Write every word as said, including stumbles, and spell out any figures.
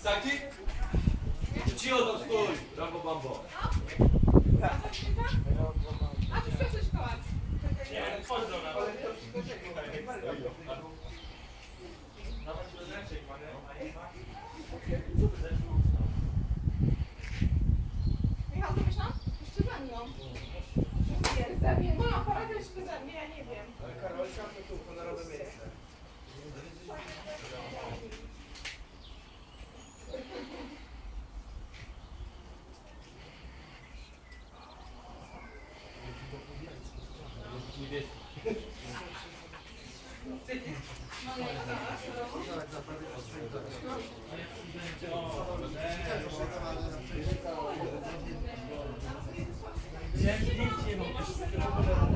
Taki? Cicho tam stój, Rambo Bambo. A ty chcesz coś kołać? Nie, chodź do nas. Nawet prezentczek ma, nie? Michał, zamyślam? Jeszcze za mną. Nie, za mnie. No, aparat jeszcze za mnie, ja nie wiem. Ale Karolka to tu, honorowe miejsce. Nie, nie, nie, nie,